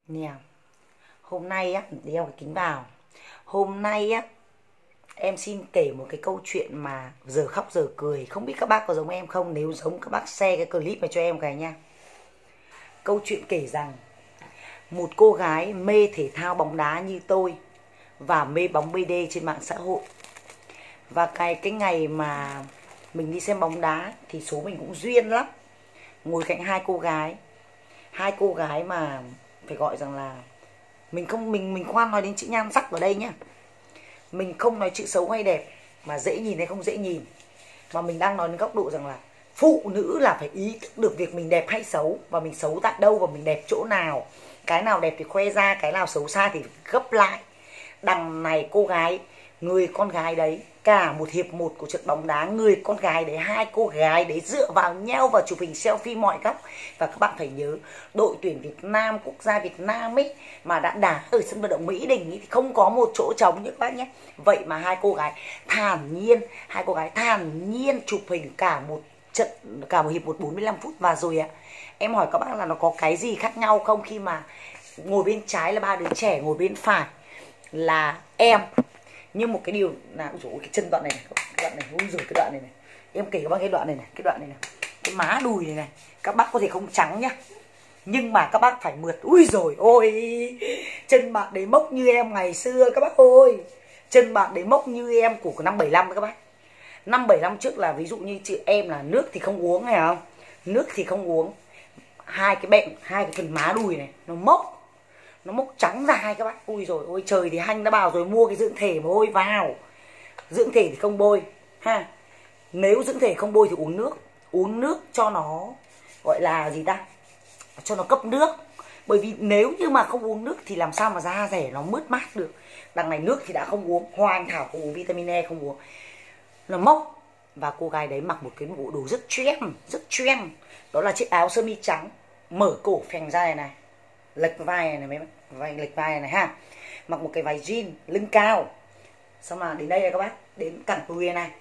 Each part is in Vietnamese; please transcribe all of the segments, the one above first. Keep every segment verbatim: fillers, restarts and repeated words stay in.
Nè, hôm nay á, đeo cái kính vào. Hôm nay á, em xin kể một cái câu chuyện mà giờ khóc giờ cười. Không biết các bác có giống em không? Nếu giống các bác share cái clip này cho em cái nha. Câu chuyện kể rằng một cô gái mê thể thao bóng đá như tôi và mê bóng bê đê trên mạng xã hội. Và cái cái ngày mà mình đi xem bóng đá thì số mình cũng duyên lắm. Ngồi cạnh hai cô gái. Hai cô gái mà phải gọi rằng là mình không mình mình khoan nói đến chữ nhan sắc ở đây nhá. Mình không nói chữ xấu hay đẹp, mà dễ nhìn hay không dễ nhìn, mà mình đang nói đến góc độ rằng là phụ nữ là phải ý thức được việc mình đẹp hay xấu, và mình xấu tại đâu và mình đẹp chỗ nào. Cái nào đẹp thì khoe ra, cái nào xấu xa thì gấp lại. Đằng này cô gái, người con gái đấy, cả một hiệp một của trận bóng đá, người con gái đấy, hai cô gái đấy dựa vào nhau và chụp hình selfie mọi góc. Và các bạn phải nhớ, đội tuyển Việt Nam, quốc gia Việt Nam ấy mà đã đá ở sân vận động Mỹ Đình ý, thì không có một chỗ trống như các bác nhé. Vậy mà hai cô gái thản nhiên, hai cô gái thản nhiên chụp hình cả một trận, cả một hiệp một bốn mươi lăm phút. Và rồi ạ, em hỏi các bác là nó có cái gì khác nhau không, khi mà ngồi bên trái là ba đứa trẻ, ngồi bên phải là em. Nhưng một cái điều là, ôi dồi, cái chân đoạn này này, cái đoạn này, ôi dồi, cái đoạn này này, em kể các bác cái đoạn này này, cái đoạn này này, cái má đùi này này, các bác có thể không trắng nhá, nhưng mà các bác phải mượt. Ui rồi ôi, chân bạn đấy mốc như em ngày xưa các bác ơi, chân bạn đấy mốc như em của năm bảy lăm các bác. Năm bảy năm trước là ví dụ như chị em là nước thì không uống, hay không, nước thì không uống, hai cái bẹn, hai cái phần má đùi này nó mốc, nó mốc trắng dài các bác. Ui rồi ôi, trời thì hanh đã bảo rồi, mua cái dưỡng thể mà bôi vào. Dưỡng thể thì không bôi ha. Nếu dưỡng thể không bôi thì uống nước. Uống nước cho nó gọi là gì ta, cho nó cấp nước. Bởi vì nếu như mà không uống nước thì làm sao mà da rẻ nó mướt mát được. Đằng này nước thì đã không uống, hoa anh thảo không uống, vitamin E không uống, nó mốc. Và cô gái đấy mặc một cái bộ đồ rất trend, rất trend. Đó là chiếc áo sơ mi trắng, mở cổ phèn ra này này, lệch vai này mấy vai, lệch vai này, này ha. Mặc một cái váy jean lưng cao, xong mà đến đây này các bác, đến cẳng đùi này, này.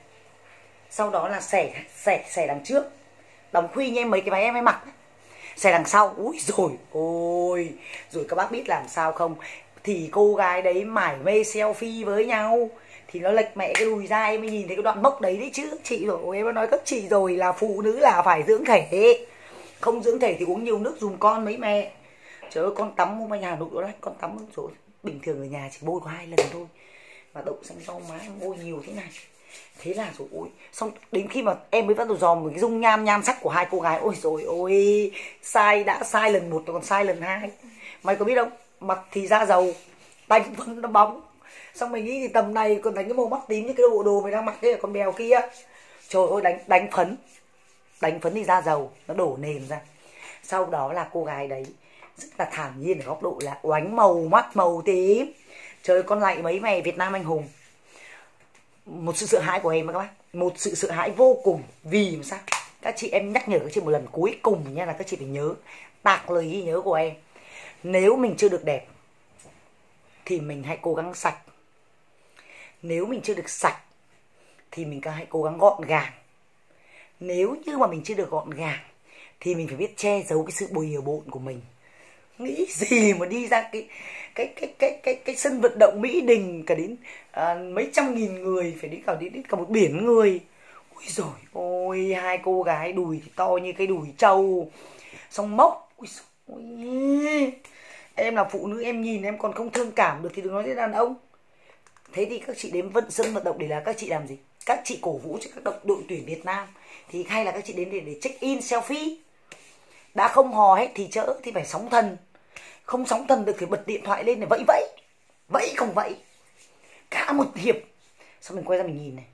Sau đó là xẻ xẻ xẻ đằng trước, đóng khuy như em mấy cái váy em hay mặc, xẻ đằng sau. Úi rồi ôi, rồi các bác biết làm sao không? Thì cô gái đấy mải mê selfie với nhau thì nó lệch mẹ cái đùi ra, em mới nhìn thấy cái đoạn mốc đấy đấy chứ. Chị rồi, em đã nói các chị rồi là phụ nữ là phải dưỡng thể. Không dưỡng thể thì uống nhiều nước dùm con mấy mẹ. Trời ơi, con tắm hôm nay Hà Nội đó đấy, con tắm rồi. Bình thường ở nhà chỉ bôi có hai lần thôi, mà đậu xanh rau má em bôi nhiều thế này. Thế là rồi ôi, xong đến khi mà em mới bắt đầu dòm một cái dung nhan nhan sắc của hai cô gái, ôi rồi ôi, sai đã sai lần một còn sai lần hai. Mày có biết không, mặt thì da dầu, đánh vẫn nó bóng. Xong mày nghĩ thì tầm này còn đánh cái màu mắt tím như cái bộ đồ mày đang mặc cái con bèo kia. Trời ơi, đánh đánh phấn, đánh phấn thì da dầu nó đổ nền ra. Sau đó là cô gái đấy rất là thản nhiên ở góc độ là oánh màu mắt màu tím. Trời ơi, con lại mấy mày Việt Nam anh hùng. Một sự sợ hãi của em các bác, một sự sợ hãi vô cùng. Vì sao? Các chị em nhắc nhở các chị một lần cuối cùng nha, là các chị phải nhớ, tạc lời ghi nhớ của em. Nếu mình chưa được đẹp thì mình hãy cố gắng sạch. Nếu mình chưa được sạch thì mình hãy cố gắng gọn gàng. Nếu như mà mình chưa được gọn gàng thì mình phải biết che giấu cái sự bừa bộn của mình. Nghĩ gì mà đi ra cái cái cái cái cái cái sân vận động Mỹ Đình cả đến à, mấy trăm nghìn người, phải đi cả đến, đến cả một biển người. Ôi rồi ôi, hai cô gái đùi thì to như cái đùi trâu, xong mốc. Ôi dồi ôi, em là phụ nữ em nhìn em còn không thương cảm được thì đừng nói đến đàn ông. Thế thì các chị đến vận sân vận động để là các chị làm gì? Các chị cổ vũ cho các đội, đội tuyển Việt Nam, thì hay là các chị đến để, để check in selfie. Đã không hò hết thì chỡ thì phải sóng thần. Không sóng thần được thì bật điện thoại lên để vẫy vẫy. Vẫy không vẫy, cả một hiệp. Xong mình quay ra mình nhìn này,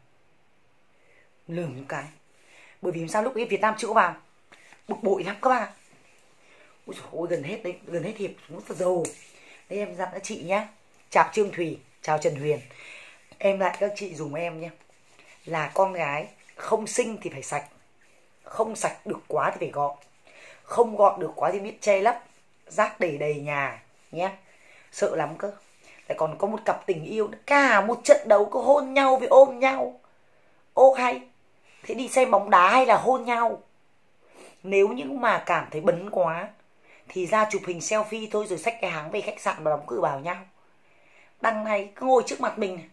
lườm những cái. Bởi vì sao lúc ấy Việt Nam chữa vào, bực bội lắm các bạn. Ôi dồi ôi, gần hết đấy, gần hết hiệp, rất là giàu. Đây em dặn các chị nhá. Chào Trương Thùy, chào Trần Huyền. Em lại các chị dùng em nhé, là con gái không xinh thì phải sạch, không sạch được quá thì phải gọn, không gọn được quá thì biết che lấp, rác để đầy nhà nhé. Sợ lắm cơ. Lại còn có một cặp tình yêu, cả một trận đấu có hôn nhau với ôm nhau. Ô hay, thế đi xem bóng đá hay là hôn nhau? Nếu như mà cảm thấy bấn quá thì ra chụp hình selfie thôi rồi xách cái háng về khách sạn và đóng cửa bảo nhau. Đằng này cứ ngồi trước mặt mình này,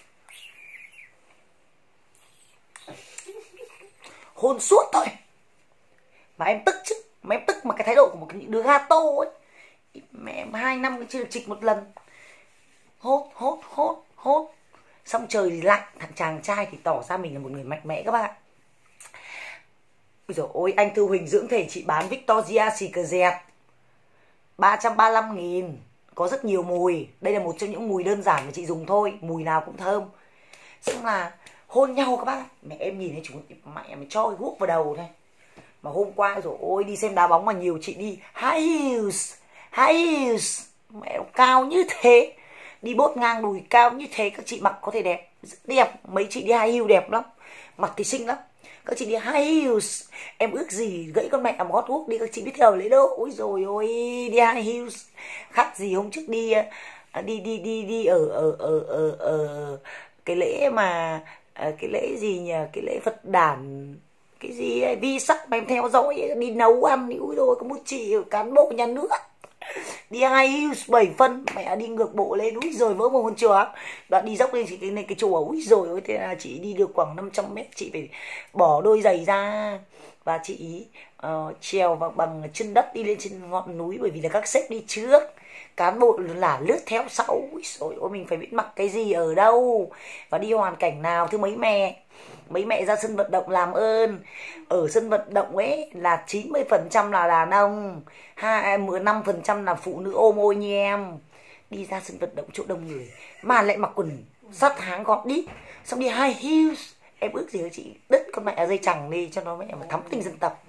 hôn suốt thôi. Mà em tức chứ, mà em tức mà cái thái độ của một cái đứa gato ấy. Mẹ em hai năm chưa được chịch một lần. Hốt, hốt, hốt, hốt. Xong trời thì lạnh, thằng chàng trai thì tỏ ra mình là một người mạnh mẽ các bạn. Ôi dồi ôi, anh Thư Huỳnh dưỡng thể chị bán Victoria Secret ba trăm ba mươi lăm nghìn. Có rất nhiều mùi. Đây là một trong những mùi đơn giản mà chị dùng thôi. Mùi nào cũng thơm. Xong là hôn nhau các bác. Mẹ em nhìn thấy chúng mẹ mày cho cái guốc vào đầu thôi. Mà hôm qua rồi ôi đi xem đá bóng mà nhiều chị đi high heels, high heels. Mẹ cao như thế. Đi bốt ngang đùi cao như thế. Các chị mặc có thể đẹp, rất đẹp. Mấy chị đi high heels đẹp lắm. Mặc thì xinh lắm. Các chị đi high heels. Em ước gì gãy con mẹ mà gót guốc đi. Các chị biết theo lấy đâu. Ôi rồi ôi đi high heels. Khác gì hôm trước đi Đi đi đi đi ở ở ở ở, ở cái lễ mà cái lễ gì nhỉ, cái lễ Phật đản cái gì ấy, vi sắc mà em theo dõi đi nấu ăn. Úi rồi có một chị cán bộ nhà nước đi hai heels bảy phân, mẹ đi ngược bộ lên, úi rồi vỡ một con chó. Đoạn đi dốc lên chị cái này cái chùa, úi rồi ôi thế là chị đi được khoảng năm trăm mét chị phải bỏ đôi giày ra và chị uh, trèo vào bằng chân đất đi lên trên ngọn núi, bởi vì là các sếp đi trước, cán bộ là lướt theo sau. Úi rồi ôi mình phải biết mặc cái gì ở đâu và đi hoàn cảnh nào. Thưa mấy mẹ, mấy mẹ ra sân vận động làm ơn, ở sân vận động ấy là chín mươi phần trăm là đàn ông, mười lăm phần trăm là phụ nữ ôm ôi như em. Đi ra sân vận động chỗ đông người mà lại mặc quần sắt háng gọt đít, xong đi high heels. Em ước gì chị đứt con mẹ dây chằng đi cho nó mẹ mà thắm tình dân tộc.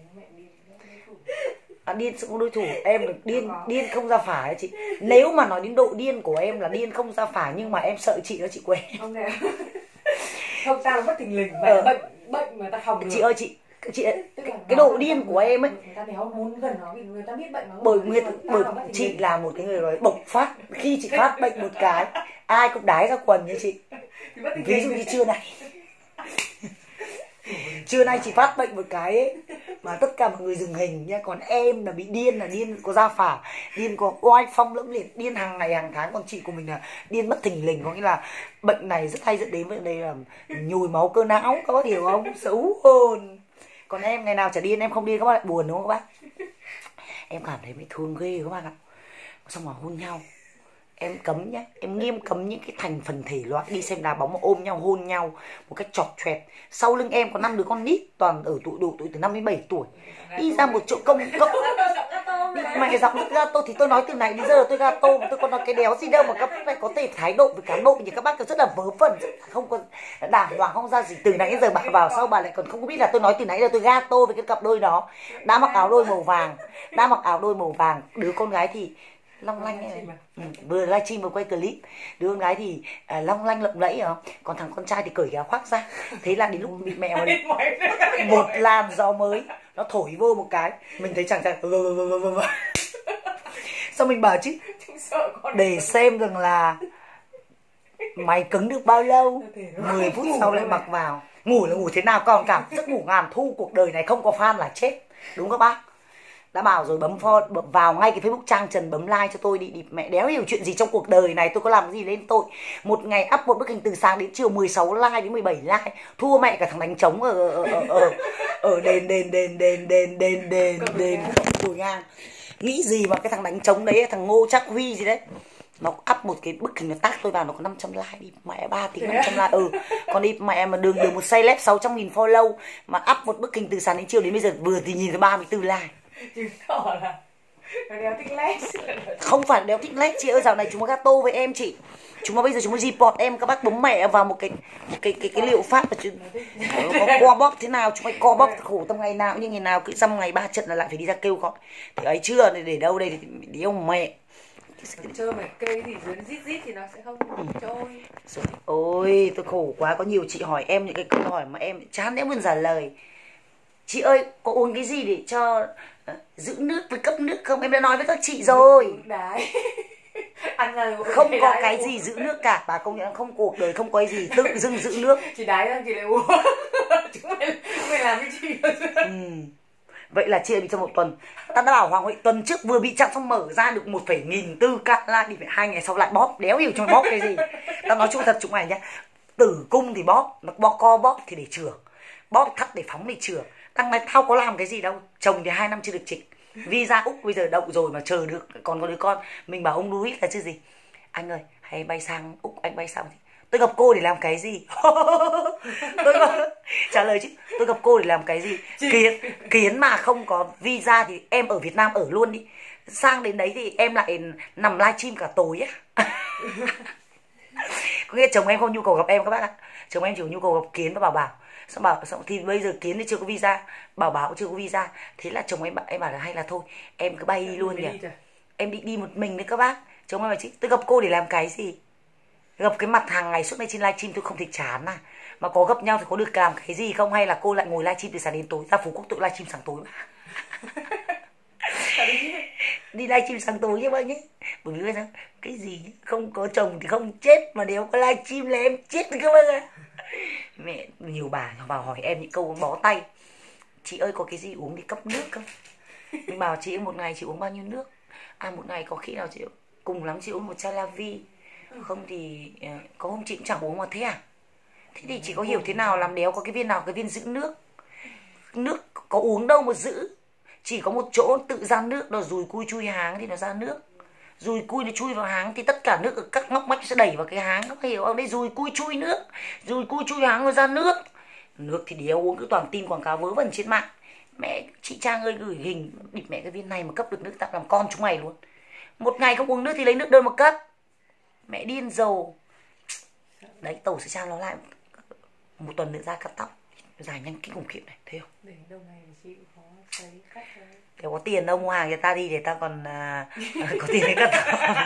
À, điên sự đối thủ em được điên điên không ra phải chị. Nếu mà nói đến độ điên của em là điên không ra phải, nhưng mà em sợ chị đó chị quen. Không, ta là bất thình lình, ờ. bệnh bệnh mà ta phòng được. Chị ơi chị chị cái, cái độ điên của em ấy, người ta nếu muốn gần nó vì người ta biết bệnh nó, bởi người bởi chị là một cái người nói bộc phát. Khi chị phát bệnh một cái ai cũng đái ra quần như chị. Ví dụ như trưa này trưa nay chị phát bệnh một cái ấy, mà tất cả mọi người dừng hình nha. Còn em là bị điên, là điên có gia phả, điên có oai phong lẫm liệt, điên hàng ngày hàng tháng. Còn chị của mình là điên bất thình lình, có nghĩa là bệnh này rất hay dẫn đến với đây là nhồi máu cơ não, có hiểu không? Xấu hồn. Còn em ngày nào chả điên, em không điên các bác lại buồn đúng không các bác? Em cảm thấy bị thương ghê các bác ạ. Xong mà hôn nhau, em cấm nhá, em nghiêm cấm những cái thành phần thể loại đi xem đá bóng mà ôm nhau hôn nhau một cách chọt choẹt. Sau lưng em có năm đứa con nít toàn ở tuổi độ tuổi từ năm đến bảy tuổi, đi ra một chỗ công cộng mẹ giọng gato thì tôi nói từ này đến giờ tôi gato mà tôi còn nói cái đéo gì đâu mà các bác này có thể thái độ với cán bộ như các bác rất là vớ vẩn, không có đàng hoàng, không ra gì. Từ nãy đến giờ bà vào sau bà lại còn không biết là tôi nói từ nãy giờ tôi gato với cái cặp đôi đó đã mặc áo đôi màu vàng, đã mặc áo đôi màu vàng. Đứa con gái thì long lanh ấy. Ừ, vừa livestream vừa quay clip. Đứa con gái thì à, long lanh lộng lẫy không? Còn thằng con trai thì cởi cái áo khoác ra. Thế là đến lúc bị mẹ mà một làn gió mới nó thổi vô một cái, mình thấy chàng trai sao mình bảo chứ để xem rằng là mày cứng được bao lâu. Mười phút sau lại mặc vào. Ngủ là ngủ thế nào còn cảm giấc ngủ ngàn thu, cuộc đời này không có fan là chết. Đúng các bác? Đã bảo rồi, bấm for, bấm vào ngay cái Facebook Trang Trần, bấm like cho tôi đi, đi. Mẹ đéo hiểu chuyện gì trong cuộc đời này, tôi có làm gì lên tội. Một ngày up một bức hình từ sáng đến chiều, mười sáu like đến mười bảy like, thua mẹ cả thằng đánh trống ở ở ở ở, ở đền đền đền đền đền đền đền đền Đồi Ngang. Nghĩ gì mà cái thằng đánh trống đấy, thằng Ngô Trác Huy gì đấy, nó up một cái bức hình nó tag tôi vào nó có năm trăm like, đi mẹ ba tiếng năm trăm like. Ừ, còn đi mẹ mà đường đường một celeb sáu trăm nghìn follow mà up một bức hình từ sáng đến chiều đến bây giờ vừa thì nhìn thấy ba mươi tư like. Chứng tỏ là nó đéo thích lét. Không phải đéo thích lét chị ơi, dạo này chúng nó gato với em chị. Chúng nó bây giờ chúng nó report em, các bác bấm mẹ vào một cái một cái cái cái liệu pháp mà chứ có co bóp thế nào, chúng mày co bóp khổ tâm ngày nào nhưng ngày nào cứ dăm ngày ba trận là lại phải đi ra kêu gọi. Thì ấy chưa, để, để đâu đây thì đi ông mẹ. Chơi mà cây thì dưới rít rít thì nó sẽ không trôi. Rồi, ôi tôi khổ quá, có nhiều chị hỏi em những cái câu hỏi mà em chán đéo muốn trả lời. Chị ơi, có uống cái gì để cho uh, giữ nước với cấp nước không? Em đã nói với các chị rồi. Đái. Ăn là không có cái gì giữ nước cả. Bà công nhận không, cuộc đời không có cái gì tự dưng giữ nước. Chị đái ra chị lại uống. Chúng mày, mày làm cái gì? Ừ. Vậy là chia bị trong một tuần. Ta đã bảo Hoàng Huệ tuần trước vừa bị chặn xong mở ra được một phẩy nghìn tư ca like đi, phải hai ngày sau lại bóp, đéo hiểu trong bóp cái gì. Ta nói chung thật chúng mày nhá, tử cung thì bóp, bóp co bóp thì để chữa, bóp thắt để phóng để chữa. Đằng này tao có làm cái gì đâu, chồng thì hai năm chưa được trịch, visa Úc bây giờ đậu rồi mà chờ được còn có đứa con. Mình bảo ông Louis là chứ gì, anh ơi hãy bay sang Úc, anh bay sang tôi gặp cô để làm cái gì? Tôi bảo, trả lời chứ, tôi gặp cô để làm cái gì? Kiến, kiến mà không có visa thì em ở Việt Nam ở luôn đi, sang đến đấy thì em lại nằm livestream cả tối á. Có nghĩa chồng em không nhu cầu gặp em các bác ạ, chồng em chỉ có nhu cầu gặp Kiến và Bảo Bảo. Xong bảo xong thì bây giờ Kiến thì chưa có visa, Bảo Bảo cũng chưa có visa, thế là chồng em em bảo là hay là thôi em cứ bay đi luôn nhỉ, em định đi một mình đấy các bác. Chồng em bảo chứ tôi gặp cô để làm cái gì? Gặp cái mặt hàng ngày suốt ngày trên livestream tôi không thể chán à, mà có gặp nhau thì có được làm cái gì không, hay là cô lại ngồi livestream từ sáng đến tối, ra Phú Quốc tự livestream sáng tối mà. Đi livestream sáng tối chứ bác nhé, bởi vì sao cái gì không có chồng thì không chết, mà nếu có livestream là em chết thì các bác ạ. Mẹ nhiều bà vào hỏi em những câu bó tay, chị ơi có cái gì uống thì cấp nước không? Mình bảo chị một ngày chị uống bao nhiêu nước? À một ngày có khi nào chị cùng lắm chị uống một chai La Vi, không thì có hôm chị cũng chẳng uống mà thế à? Thế thì chị có hiểu thế nào làm đéo có cái viên nào cái viên giữ nước, nước có uống đâu mà giữ, chỉ có một chỗ tự ra nước, đó dùi cui chui háng thì nó ra nước, dùi cui nó chui vào háng thì tất cả nước ở các ngóc ngách sẽ đẩy vào cái háng, các hiểu không? Đây dùi cui chui nước, dùi cui chui háng nó ra nước. Nước thì đéo uống, cứ toàn tin quảng cáo vớ vẩn trên mạng. Mẹ chị Trang ơi gửi hình địt mẹ cái viên này mà cấp được nước tao làm con chúng mày luôn. Một ngày không uống nước thì lấy nước đơn mà cấp, mẹ điên rồ. Đấy Tổ sẽ trang nó lại một tuần nữa ra cắt tóc dài nhanh kinh khủng khiếp này, thấy không? Để đâu này chị có thấy cắt thôi. Nếu có tiền đâu mua hàng cho ta đi để ta còn uh, có tiền để cắt tóc.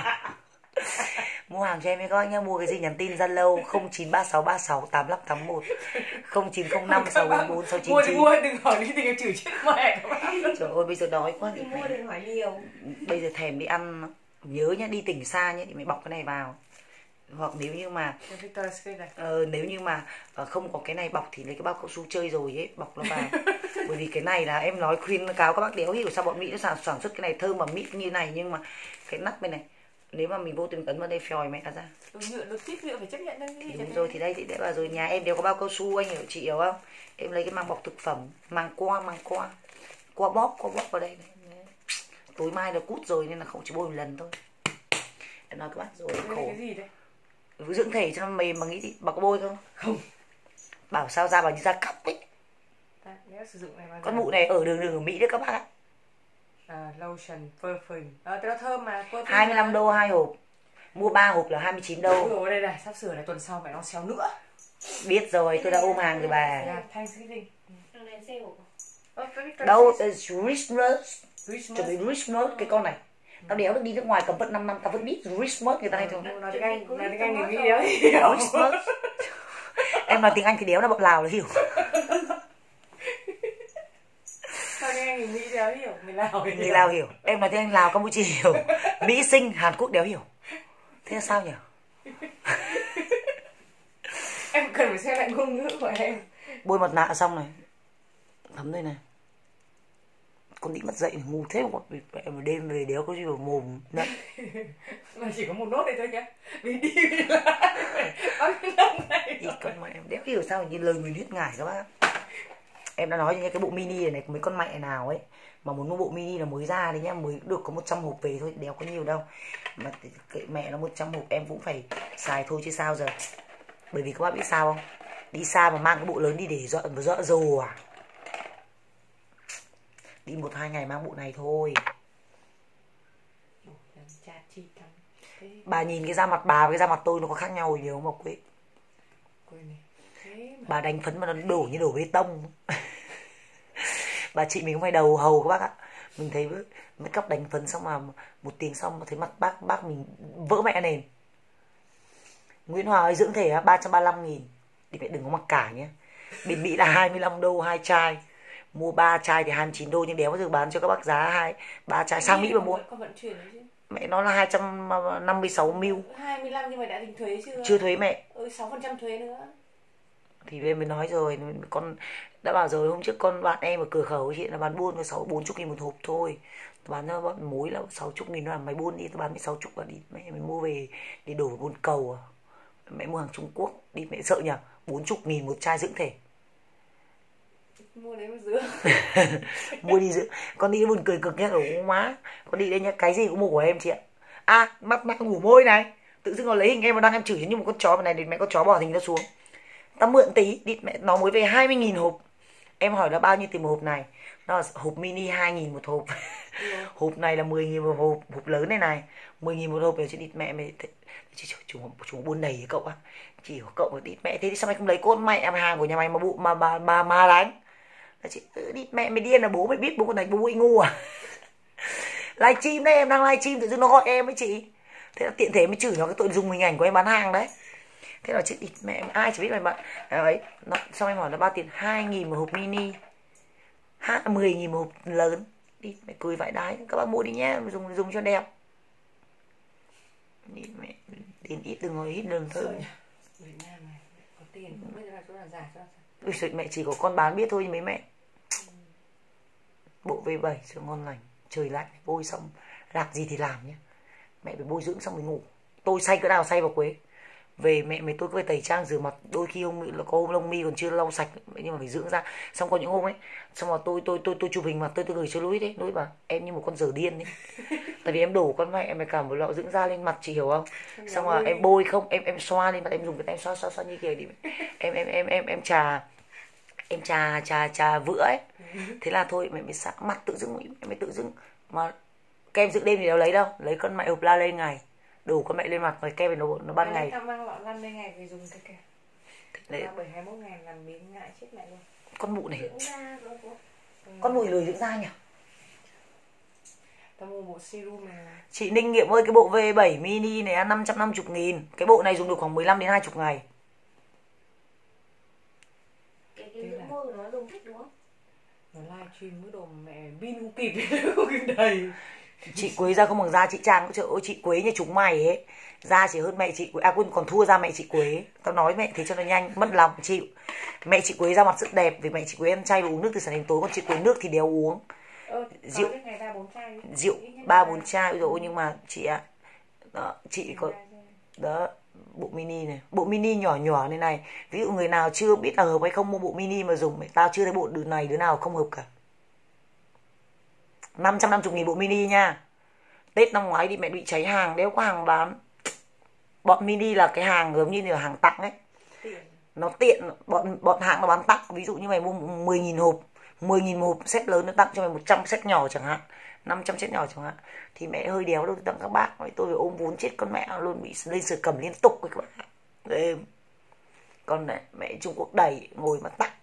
Mua hàng cho em ấy coi nhá, mua cái gì nhắn tin Zalo không chín ba sáu ba sáu tám năm tám một, không chín không năm sáu bốn bốn sáu chín chín. Mua đừng hỏi đi thì chửi chết mẹ các bạn. Trời ơi bây giờ đói quá thì mua đừng hỏi nhiều. Bây giờ thèm đi ăn, nhớ nhá, đi tỉnh xa nhá thì mày bọc cái này vào. Hoặc nếu như mà ờ, nếu như mà uh, không có cái này bọc thì lấy cái bao cao su chơi rồi ấy, bọc nó vào. Bởi vì cái này là em nói khuyên cáo các bác đéo hiểu sao bọn Mỹ nó sản, sản xuất cái này thơm mà mít như này, nhưng mà cái nắp bên này nếu mà mình vô tình ấn vào đây phèo mẹ ra. Đồ nhựa, đồ chip nhựa phải chấp nhận đấy. Thì đúng rồi, thì đây thì để vào rồi, nhà em đều có bao cao su, anh hiểu, chị hiểu không? Em lấy cái màng bọc thực phẩm, màng qua, màng qua, qua bóp, qua bóp vào đây này. Tối mai là cút rồi nên là không chỉ bôi một lần thôi. Em nói các bác rồi khổ. Cái gì đấy? Dưỡng thể cho nó mềm mà nghĩ đi, bà có bôi không? Không. Bảo sao ra bảo như da cóc ấy. À, sử dụng này con mụ này ở đường đường ở Mỹ đấy các bác ạ. À, lotion perfume. À, nó thơm mà. hai mươi lăm đô hai hộp. Mua ba hộp là hai mươi chín đô. Ủa đây này, sắp sửa này, tuần sau phải nó xéo nữa. Biết rồi, tôi đã ôm hàng rồi bà. Yeah, Thanksgiving. Đâu, Christmas. Chuẩn bị Christmas cái con này. Tao đéo được đi nước ngoài cầm vận năm năm tao vẫn biết Christmas người ta hay thường. Nói tiếng Anh, nói tiếng Anh người Mỹ đéo hiểu. Christmas. Em nói tiếng Anh thì đéo là bọn Lào là hiểu. Nói tiếng Anh người Mỹ đéo hiểu, người Lào hiểu. Người Lào hiểu. Em nói tiếng Anh Lào Campuchia hiểu. Mỹ Sinh Hàn Quốc đéo hiểu. Thế là sao nhỉ? Em cần phải xem lại ngôn ngữ của em. Bôi mặt nạ xong này, thấm đây này. Con định mất dậy ngu thế mà em đêm về đéo có gì vào mồm nè. Mà chỉ có một nốt này thôi nhá. Vì đi vì lại bao nhiêu năm này rồi. Con mẹ em đéo hiểu sao như lời mình huyết ngải các bác. Em đã nói cho cái bộ mini này, này mấy con mẹ nào ấy mà muốn mua bộ mini là mới ra đấy nhá, mới được có một trăm hộp về thôi, đéo có nhiều đâu. Mà kệ mẹ nó một trăm hộp em cũng phải xài thôi chứ sao giờ. Bởi vì các bác biết sao không? Đi xa mà mang cái bộ lớn đi để dọn và dọn dồ à? Đi một hai ngày mang bộ này thôi. Bà nhìn cái da mặt bà với cái da mặt tôi nó có khác nhau nhiều không mà Quế? Bà đánh phấn mà nó đổ như đổ bê tông. Bà chị mình không phải đầu hầu các bác ạ. Mình thấy make up đánh phấn xong mà một tiếng xong mà thấy mặt bác bác mình vỡ mẹ nền. Nguyễn Hòa ơi, dưỡng thể ba trăm ba mươi lăm nghìn. Đi mẹ đừng có mặc cả nhé. Bên Mỹ là hai mươi lăm đô hai chai. Mua ba chai thì hai mươi chín đô, nhưng đéo bao giờ bán cho các bác giá hai ba chai sang Mỹ mà mua. Mẹ nó là hai trăm năm mươi sáu mil. hai mươi lăm nhưng mà đã tính thuế chưa? Chưa thuế mẹ. Ừ, sáu phần trăm thuế nữa. Thì em mới nói rồi, con đã bảo rồi, hôm trước con bạn em ở cửa khẩu chị là bán buôn với sáu bốn chục nghìn một hộp thôi. Tôi bán cho bọn mối là sáu chục nghìn, nó là mày buôn đi, tôi bán với sáu chục vào đi, mẹ mày mua về để đổ vào bồn cầu à? Mẹ mua hàng Trung Quốc đi, mẹ sợ nhỉ? Bốn chục nghìn một chai dưỡng thể. Mua đấy mà dưỡng. Mua đi dưỡng. Con đi buồn cười cực nhá, ở má. Con đi đây nhá, cái gì cũng mua của em chị ạ. À, mắt mắt ngủ môi này. Tự dưng nó lấy hình em mà đang em chửi như một con chó mà này, để mẹ con chó bỏ hình nó xuống. Tao mượn tí, đi mẹ nó mới về hai mươi nghìn hộp. Em hỏi nó bao nhiêu tiền một hộp này? Nó là hộp mini hai nghìn một hộp. Hộp này là mười nghìn một hộp, hộp lớn này này, mười nghìn một hộp để chị đi mẹ mày. Chúng chúng chúng buôn đầy cậu á. Chỉ của cậu đi mẹ, thế thì sao mày không lấy côn mẹ em hàng của nhà mày mà bụ mà mà mà, mà đánh. Là chị đi mẹ mày điên là bố mày biết bố con đánh bố bụi ngu à? Livestream đấy, em đang livestream tự dưng nó gọi em ấy chị. Thế là tiện thể mới chửi nó cái tội dùng hình ảnh của em bán hàng đấy. Thế là chị đi mẹ ai chỉ biết mày bạn ấy nó, xong em hỏi nó bao tiền? Hai nghìn một hộp mini, mười nghìn một hộp lớn. Đi mẹ cười vãi đái, các bác mua đi nhé, dùng dùng cho đẹp. Đi mẹ tiền ít đừng nói ít đừng thơm. Việt Nam này có tiền cũng biết là chỗ là giả cho. Ui, mẹ chỉ có con bán biết thôi, mấy mẹ. Ừ. Bộ vê bảy cho ngon lành, trời lạnh bôi xong làm gì thì làm nhé. Mẹ phải bôi dưỡng xong mới ngủ. Tôi say cỡ nào say vào Quế. Về mẹ mày tôi cứ phải tẩy trang rửa mặt, đôi khi hôm là có hôm lông mi còn chưa lau sạch nhưng mà phải dưỡng ra. Xong có những hôm ấy, xong rồi tôi tôi tôi tôi chụp hình mặt tôi tôi gửi cho Lũi đấy, Lũi bảo em như một con dở điên ấy. Tại vì em đổ con mẹ mày cả một lọ dưỡng da lên mặt, chị hiểu không? Xong rồi em bôi không, em em xoa lên mặt, em dùng cái tay xoa xoa xoa như kia đi. Em em em em em trà em trà trà trà vữa ấy. Thế là thôi mẹ mới sáng mặt tự dưng mẹ mới tự dưng mà kem dưỡng đêm thì đâu lấy đâu, lấy con mẹ hộp la lên ngày. Đổ con mẹ lên mặt rồi kem nó nó ban ngày. Tao mang lọ lăn lên ngày vì dùng cái kìa. Đấy. bảy hai mươi mốt ngàn làm miếng ngại chết mẹ luôn. Con mụ này. Con mụ lười dưỡng da nhỉ? Tao mua bộ serum này. Chị Ninh Nghiệm ơi, cái bộ vê bảy mini này năm trăm năm mươi nghìn. Cái bộ này dùng được khoảng mười lăm đến hai mươi ngày. Cái cái dưỡng môi của nó dùng thích đúng không? Nó livestream mới đồ mẹ pin không kịp, không kịp đầy. Chị Quế ra không bằng da chị Trang cũng trời ơi, chị Quế như chúng mày ấy, da chỉ hơn mẹ chị Quế, à còn thua ra mẹ chị Quế. Tao nói mẹ thế cho nó nhanh, mất lòng chịu. Mẹ chị Quế da mặt rất đẹp vì mẹ chị Quế ăn chay và uống nước từ sáng đến tối, còn chị Quế nước thì đéo uống. Ờ, rượu ngày ba bốn chai. Rượu ba bốn chai rồi, nhưng mà chị ạ, à, chị có đó bộ mini này, bộ mini nhỏ nhỏ này này. Ví dụ người nào chưa biết là hợp hay không mua bộ mini mà dùng, mẹ tao chưa thấy bộ đứa này đứa nào không hợp cả. Năm trăm năm mươi nghìn bộ mini nha. Tết năm ngoái đi mẹ bị cháy hàng, đéo có hàng bán. Bọn mini là cái hàng giống như là hàng tặng ấy. Nó tiện, bọn bọn hãng nó bán tặng. Ví dụ như mày mua mười nghìn hộp, mười nghìn một hộp set lớn, nó tặng cho mày một trăm set nhỏ chẳng hạn, năm trăm set nhỏ chẳng hạn. Thì mẹ hơi đéo đâu tặng các bác. Tôi phải ôm vốn chết con mẹ luôn, bị lên sửa cầm liên tục với các bác. Đấy. Còn này, mẹ Trung Quốc đẩy ngồi mà tặng.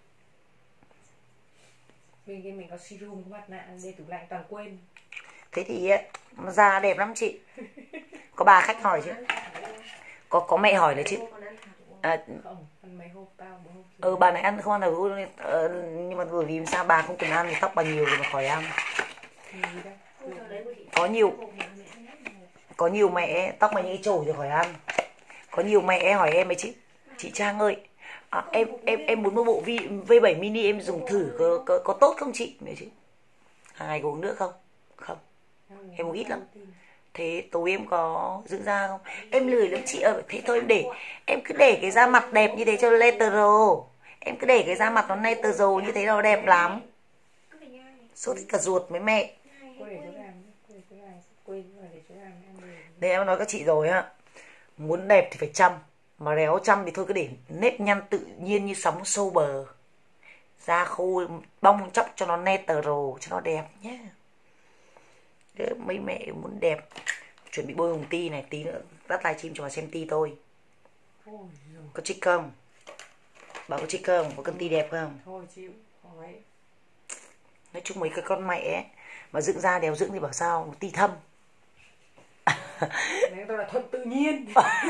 Bên kia mình có serum, có mặt nạ, để tủ lạnh toàn quên. Thế thì da đẹp lắm chị. Có bà khách hỏi chứ. Có có mẹ hỏi đấy chứ. À, không, ăn mấy hộp bao bốn hộp. Ừ, bà này ăn không ăn được, ờ, nhưng mà bởi vì sao bà không cần ăn thì tóc bà nhiều rồi mà khỏi ăn. Có nhiều có nhiều mẹ tóc mà như cái chổi rồi khỏi ăn. Có nhiều mẹ hỏi em ấy chị, chị Trang ơi, à, em em em muốn mua bộ vê bảy mini em dùng thử có, có, có tốt không chị? Mẹ chị hàng ngày có uống nước không? Không, em uống ít lắm. Thế tối em có dưỡng da không? Em lười lắm chị ơi. Thế thôi em để, em cứ để cái da mặt đẹp như thế cho natural. Em cứ để cái da mặt nó natural như thế nó đẹp lắm. Sốt cả ruột với mẹ. Đây em nói các chị rồi á, muốn đẹp thì phải chăm, mà réo chăm thì thôi cứ để nếp nhăn tự nhiên như sóng sâu bờ, da khô bong chóc cho nó natural, cho nó đẹp nhé. Đấy, mấy mẹ muốn đẹp chuẩn bị bôi hồng ti này, tí nữa tắt livestream cho mà xem ti tôi. Có trích không? Bảo có trích không? Có cân ti đẹp không? Thôi chịu. Nói chung mấy cái con mẹ ấy, mà dưỡng da đéo dưỡng thì bảo sao ti thâm. Nếu tôi là thuận tự nhiên.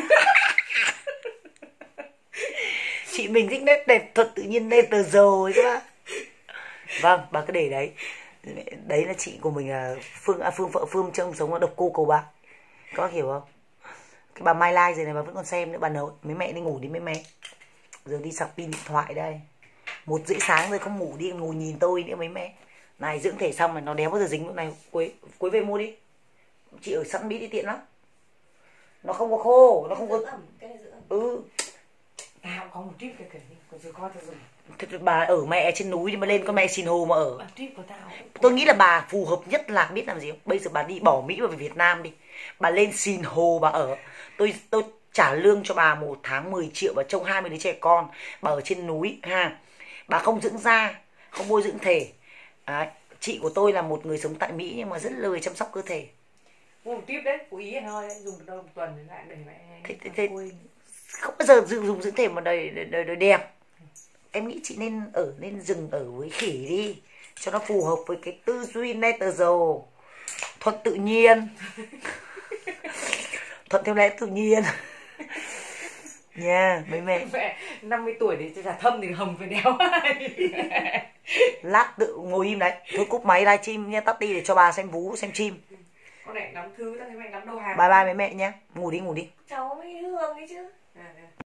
Chị mình thích nét đẹp thuận tự nhiên nên từ rồi các bác. Vâng, bà cứ để đấy. Đấy là chị của mình là Phương à, Phương Phợ Phương trong sống ở độc cô cầu bạc. Có hiểu không? Cái bà Mai Lai rồi này bà vẫn còn xem nữa, bà nấu mấy mẹ đi ngủ đi mấy mẹ. Giờ đi sạc pin điện thoại đây. Một rưỡi sáng rồi không ngủ đi, ngồi nhìn tôi nữa mấy mẹ. Này dưỡng thể xong rồi nó đéo bao giờ dính lúc này. Cuối, cuối về mua đi. Chị ở sẵn Mỹ đi tiện lắm. Nó không có khô, nó không có... Cái này giữ ẩm. Ừ. Tao cũng có một trip cái kiểu như còn rồi coi tao dùng. Thế bà ở mẹ trên núi mà lên con mẹ xin hồ mà ở. Bà trip của tao. Tôi nghĩ là bà phù hợp nhất là biết làm gì không? Bây giờ bà đi bỏ Mỹ và về Việt Nam đi. Bà lên xin hồ bà ở. Tôi tôi trả lương cho bà một tháng mười triệu và trông hai mươi đứa trẻ con. Bà ở trên núi ha. Bà không dưỡng da, không bôi dưỡng thể. Đấy. Chị của tôi là một người sống tại Mỹ nhưng mà rất lười chăm sóc cơ thể. Mua một tip đấy, của ý thôi, dùng đâu một tuần lại để mẹ. Thế, thế, thế không bao giờ dùng, dùng dưỡng thể mà đời, đời, đời đẹp. Em nghĩ chị nên ở nên dừng ở với khỉ đi cho nó phù hợp với cái tư duy natural, thuận tự nhiên. Thuận theo lẽ tự nhiên. Nha, mấy mẹ. Mẹ năm mươi tuổi thì chả thâm thì hồng phải đéo. Lát tự ngồi im đấy. Thôi cúp máy livestream nha, tắt đi để cho bà xem vú, xem chim. Con này ngắm thứ, tao thấy mẹ ngắm đồ hàng. Bye bye mấy mẹ nhé. Ngủ đi, ngủ đi. Cháu mới hương ấy chứ.